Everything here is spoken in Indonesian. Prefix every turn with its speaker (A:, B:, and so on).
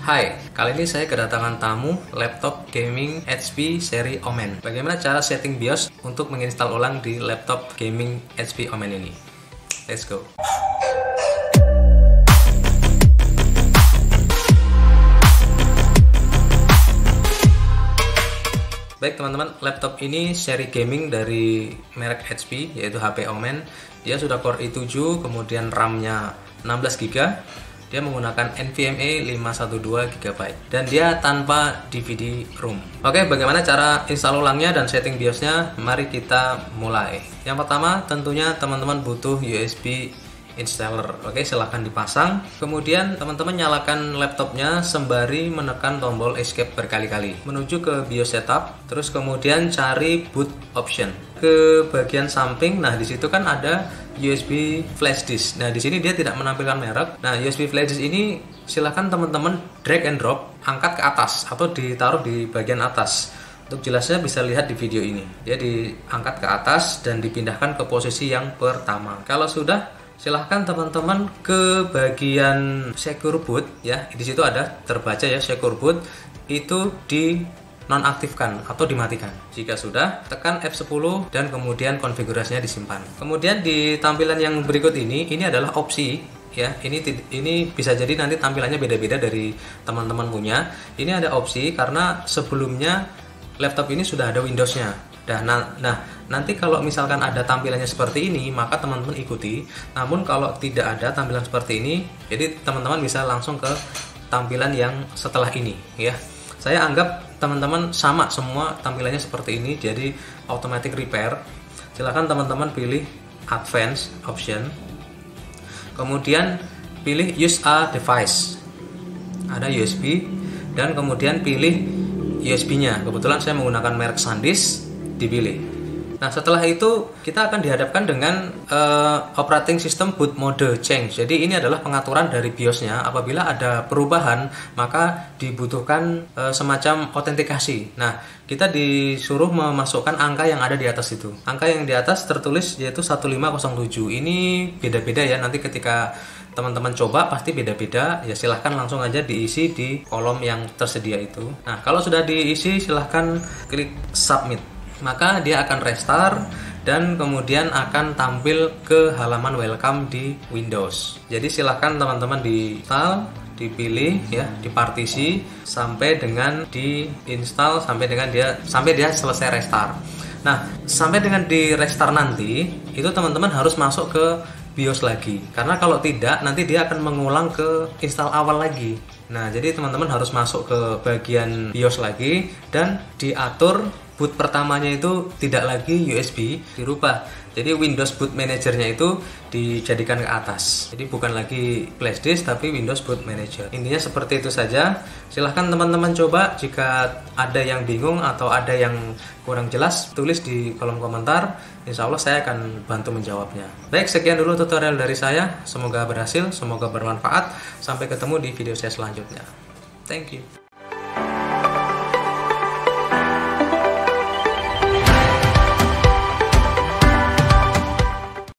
A: Hai, kali ini saya kedatangan tamu laptop gaming HP seri Omen. Bagaimana cara setting BIOS untuk menginstal ulang di laptop gaming HP Omen ini? Let's go. Baik teman-teman, laptop ini seri gaming dari merek HP, yaitu HP Omen. Dia sudah Core i7, kemudian RAM-nya 16GB. Dia menggunakan NVMe 512 GB dan dia tanpa DVD ROM. Oke, bagaimana cara install ulangnya dan setting BIOSnya? Mari kita mulai. Yang pertama, tentunya teman-teman butuh USB installer. Oke, silahkan dipasang. Kemudian teman-teman nyalakan laptopnya sembari menekan tombol escape berkali-kali. Menuju ke BIOS setup, terus kemudian cari boot option. Ke bagian samping, nah disitu kan ada USB flash disk. Nah di sini dia tidak menampilkan merek. Nah USB flash disk ini silahkan teman-teman drag and drop, angkat ke atas atau ditaruh di bagian atas. Untuk jelasnya bisa lihat di video ini. Dia diangkat ke atas dan dipindahkan ke posisi yang pertama. Kalau sudah, silahkan teman-teman ke bagian secure boot ya. Di situ ada terbaca ya secure boot, itu di nonaktifkan atau dimatikan. Jika sudah, tekan F10 dan kemudian konfigurasinya disimpan. Kemudian di tampilan yang berikut ini adalah opsi ya. Ini bisa jadi nanti tampilannya beda-beda dari teman-teman punya. Ini ada opsi karena sebelumnya laptop ini sudah ada Windows-nya. Nah, nanti kalau misalkan ada tampilannya seperti ini, maka teman-teman ikuti. Namun kalau tidak ada tampilan seperti ini, jadi teman-teman bisa langsung ke tampilan yang setelah ini ya. Saya anggap teman-teman sama semua tampilannya seperti ini, jadi automatic repair. Silahkan teman-teman pilih advance option, kemudian pilih use a device, ada USB, dan kemudian pilih USB-nya. Kebetulan saya menggunakan merek SanDisk, dipilih. Nah setelah itu kita akan dihadapkan dengan operating system boot mode change. Jadi ini adalah pengaturan dari BIOS-nya. Apabila ada perubahan maka dibutuhkan semacam autentikasi. Nah kita disuruh memasukkan angka yang ada di atas itu. Angka yang di atas tertulis yaitu 1507. Ini beda-beda ya, nanti ketika teman-teman coba pasti beda-beda ya. Silahkan langsung aja diisi di kolom yang tersedia itu. Nah kalau sudah diisi silahkan klik submit, maka dia akan restart dan kemudian akan tampil ke halaman welcome di Windows. Jadi silahkan teman-teman di install, dipilih ya, dipartisi sampai dengan di install sampai dia selesai restart. Nah sampai dengan di restart nanti itu teman-teman harus masuk ke BIOS lagi, karena kalau tidak nanti dia akan mengulang ke install awal lagi. Nah jadi teman-teman harus masuk ke bagian BIOS lagi dan diatur boot pertamanya itu tidak lagi USB, dirubah. Jadi Windows Boot Manager-nya itu dijadikan ke atas. Jadi bukan lagi flash disk tapi Windows Boot Manager. Intinya seperti itu saja. Silahkan teman-teman coba. Jika ada yang bingung atau ada yang kurang jelas, tulis di kolom komentar. Insya Allah saya akan bantu menjawabnya. Baik, sekian dulu tutorial dari saya. Semoga berhasil, semoga bermanfaat. Sampai ketemu di video saya selanjutnya. Thank you.